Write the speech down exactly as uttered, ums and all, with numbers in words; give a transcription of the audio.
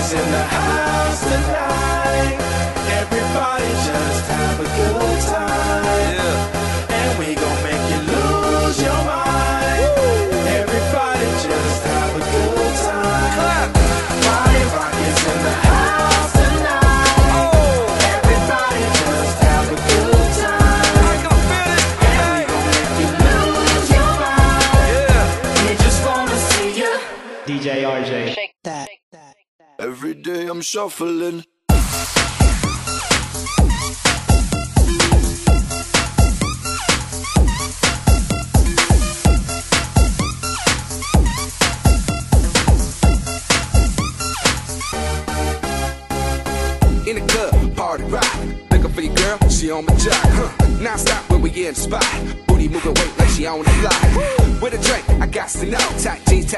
rockers in the house tonight. Everybody just have a good time. Yeah. And we gon' make you lose your mind. Woo. Everybody just have a good time. Clap. Party rockers in the house tonight. Oh. Everybody just have a good time. I can feel it. And we gon' make you lose your mind. Yeah. We just wanna see you. D J R J. Shake that. Every day I'm shuffling. In the club, party rock. Looking for your girl, she on my jock. Huh. Now stop when we in the spot. Booty moving weight like she on the fly. With a drink, I got to know. Tight jeans.